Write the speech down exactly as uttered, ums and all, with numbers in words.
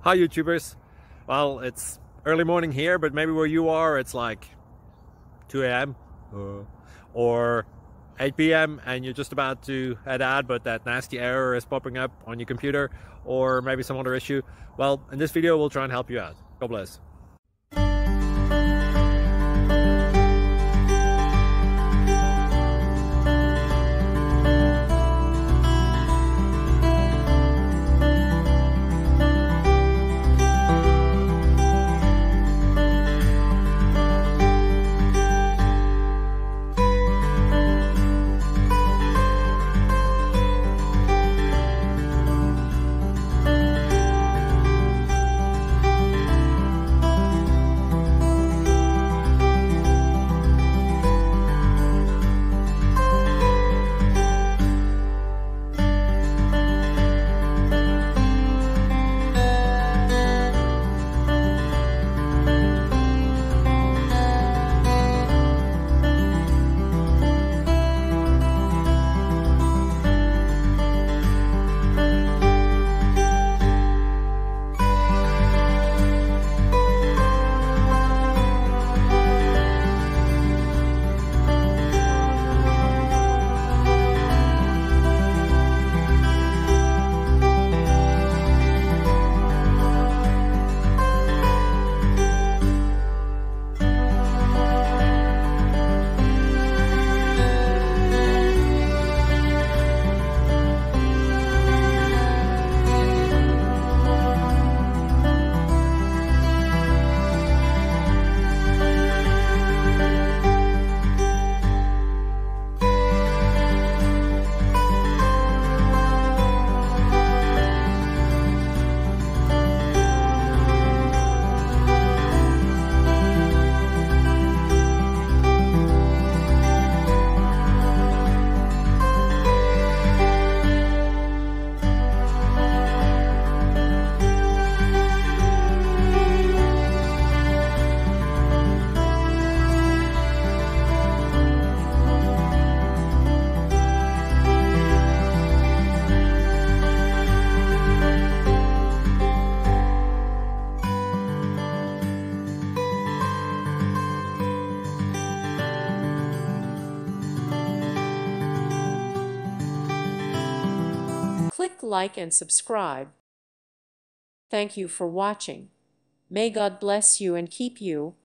Hi YouTubers. Well, it's early morning here, but maybe where you are it's like two A M uh, or eight P M and you're just about to head out, but that nasty error is popping up on your computer, or maybe some other issue. Well, in this video we'll try and help you out. God bless. Click like and subscribe. Thank you for watching. May God bless you and keep you.